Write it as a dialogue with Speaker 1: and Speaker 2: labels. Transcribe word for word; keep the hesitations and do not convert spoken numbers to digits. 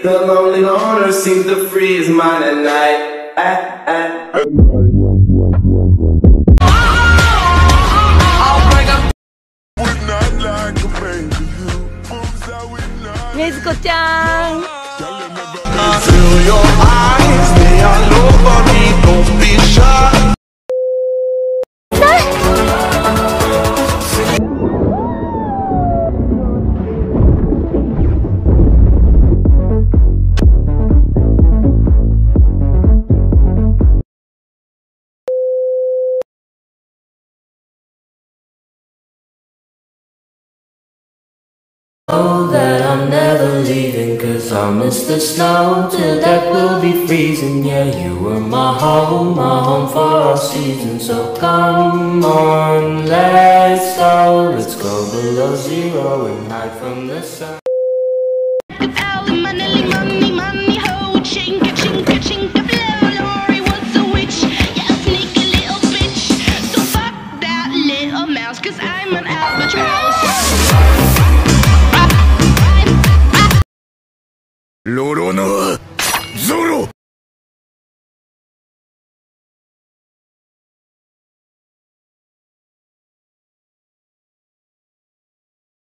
Speaker 1: The lonely loner seems to free his mind at night. At, at.
Speaker 2: 네즈코 짱.
Speaker 1: Through your eyes, they all over me. Don't be shy.
Speaker 3: Know that I'm never leaving, cause I'll miss the snow till death will be freezing. Yeah, you were my home, my home for all seasons. So come on, let's go, let's go below zero and hide from the sun.